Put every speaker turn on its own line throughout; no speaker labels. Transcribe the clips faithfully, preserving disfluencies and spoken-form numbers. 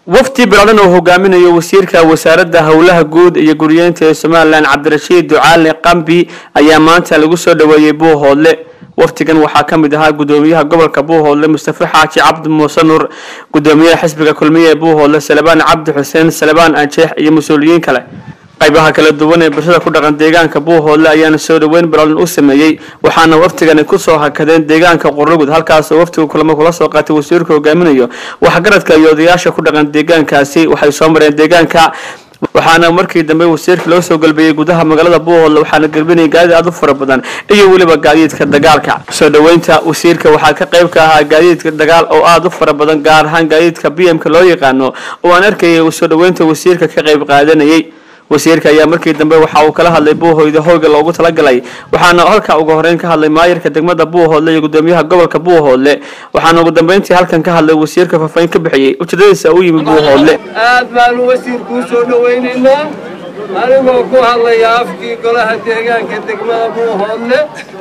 wafti baladan oo hogaaminayo wasiirka wasaaradda hawlaha guud iyo guriyeynta ee Soomaaliland Cabdirashiid Ducaale Qabmi ayaa maanta lagu soo dhaweeyay Buuhoodle. waftigan waxaa ka mid ahaa gudoomiyaha gobolka Buuhoodle Mustafa Xaaji Cabdi Muuse Nuur, gudoomiyaha xisbiga kulmiye ee Buuhoodle Salebaan Cabdi Xuseen Salebaan Anjeex iyo mas'uuliyiin kale. qaybaha kala duwan ee bulshada ku dhaqan deegaanka Buuhoodle ayaana soo dhaweyn baladan u sameeyay, waxaana waftigan ku soo hakadeen deegaanka Qorlugud, halkaas oo waftigu kulamo kula soo qaatay wasiirka hogaaminayo waxgaradka iyo odayaasha ku dhaqan deegaankaasi. waxay soo mareen deegaanka waxaana markii dambe wasiirka loo soo galbeeyay gudaha magaalada Buuhoodle, waxaana galbinay gaadiid aad u fara badan iyo waliba gaadiidka dagaalka. soo dhaweynta wasiirka waxaa ka qayb ka ahaa gaadiidka dagaal oo aad u fara badan, gaar ahaan gaadiidka B M ka loo yaqaano oo aan arkayay soo dhaweynta wasiirka ka qayb qaadanayay. wasiirka ayaa markii dambe waxa uu kala hadlay Buuhoodle hooga loogu talagalay, waxaana halka ugu horeyn ka hadlay maayirka degmada Buuhoodle iyo gudoomiyaha gobolka Buuhoodle, waxaana ugu dambeyntii halkan ka hadlay wasiirka faafayn ka bixiyay ujeedadiisa uu yimid Buuhoodle.
aad baan wasiirku soo dhaweynayna anigoo ku hadlay afkii golaha deegaanka degmada Buuhoodle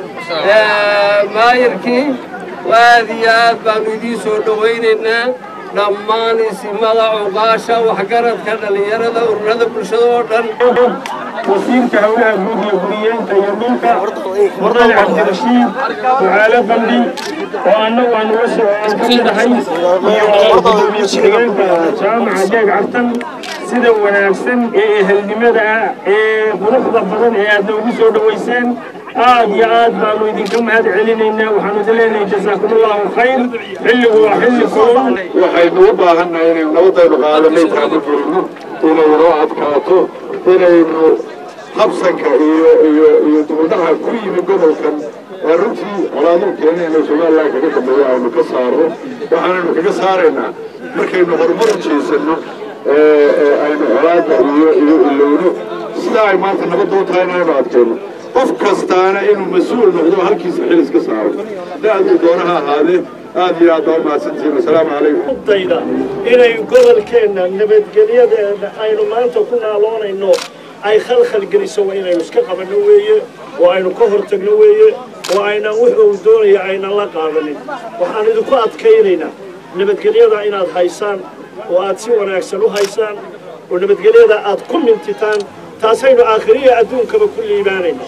ee maayirkii waad iyo aad baan idin soo dhaweynayna dhammaan isimada cuqaasha waxgaradka dhalinyarada ururada bulshada oo dhan.
wasiirka hawlaha guud iyo guriyeynta iyo dhulka Mudane Cabdirashiid Ducaale Qabmi oo annagu aan uga soo kamidnahay iyo gudoomiye ku-xigeenka jaamaca Deeg Cartan sida wanaagsan ee ehelnimada ee quruxda badan ee aad ugu soo dhaweyseen aad iyo aad baanu idinka mahad celinaynaa. waxaanu dileenahay jazakumullahu khayr. xilligu waa xilli kulul,
waxaynu u baahannahay inaynu nabadaynu qaadanay taagufurno, inaynu noo adkaato, inaynu habsanka iyo iyo iyo dibudhaca ku yimi gobolkan ee runtii colaaduu keenay inuu Soomaaliland kaga dambeeyo aynu ka saarno. waxaanaynu kaga saaraynaa markaynu horumar u jeesanno aynu colaada iyo iyo ilowno sidaa ay maanta nabadda u tahay inaynu adkayno. qof kastaana inuu mas-uul noqdo halkiisa xil iska saaro da-duu doonaha ahaadee. aad iyo aad baa mahadsantihiin. assalaamu calaykum.
dayda inay gobolkeenna nabadgelyadeena aynu maanta ku naaloonayno ay khalkhal geliso waa inaynu iska qabanno weeye, oo aynu ka hortagno weeye, oo aynan wuxuu doonaya aynan la qaadanin. waxaan idinku adkaynaynaa nabadgelyada inaad haysaan oo aad si wanaagsan u haysaan oo nabadgelyada aad ku mintitaan, taasaynu aakhiriya adduunkaba ku liibaanayna.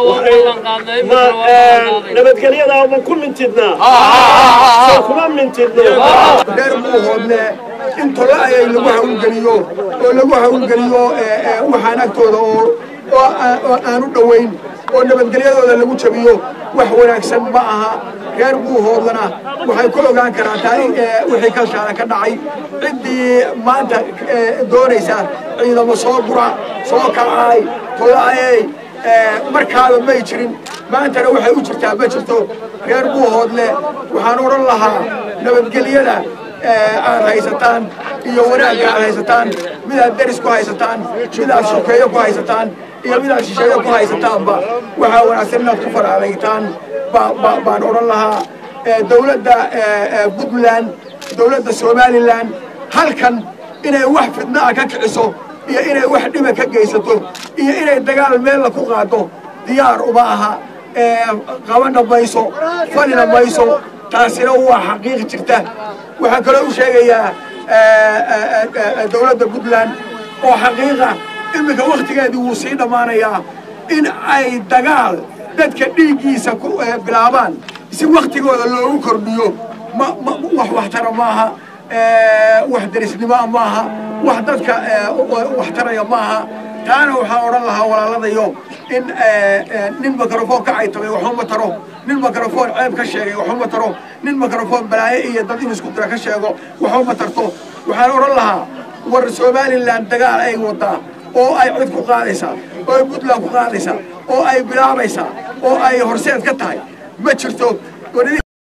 nabadgelyada ma ku mintidnaa soo kuma mintidno.
reer Buuhoodle inta la ayay lagu hawlgeliyo oo lagu hawlgeliyo waxaan agtooda oo oo aan u dhaweyn oo nabadgelyadooda lagu jabiyo wax wanaagsan ma aha. reer Buuhoodlena waxay ku ogaan karaan taariikh wixii ka shaana ka dhacay. ciddii maanta doonaysa ciidamo soo gura soo kacay tolaayay markaaba may jirin, maantana waxay u jirtaa ma jirto. reer Buuhoodle waxaan oran lahaa nabadgelyada aad haysataan iyo wanaagga aad haysataan, midaad deris ku haysataan, midaad sokeeyo ku haysataan iyo midaad shisheeyo ku haysataanba waxaa wanaagsan inaad ku faraadaytaan baan oran lahaa. dowladda Puntland, dowladda Somaliland halkan inay wax fidna ah ka kiciso iyo inay wax dhiba ka geysato iyo inay dagaal meel ku qaado diyaar uma aha. qabana mayso, falina mayso, taasina waa xaqiiq jirta. waxaan kaloo u sheegayaa dowladda Puntland oo xaqiiqa iminka waqtigeedii wuu sii dhammaanayaa in ay dagaal dadka dhiiggiisa ku bilaabaan si waqtigooda loogu kordhiyo wax waxtara maaha, wax derisnimo maaha, wax dadka waxtaraya maaha. taana waxaan odhan lahaa walaaladayo in nin mikrafoon ka caytamay waxuma taro, nin mikrafoon ceeb ka sheegay waxuma taro, nin mikrafoon balaaye iyo dad in isku dira ka sheego waxuma tarto. waxaan odhan lahaa war Somaliland dagaal ay wadaa oo ay cid ku qaadaysaa oo ay Puntland ku qaadaysaa oo ay bilaabaysaa oo ay horseed ka tahay ma jirto.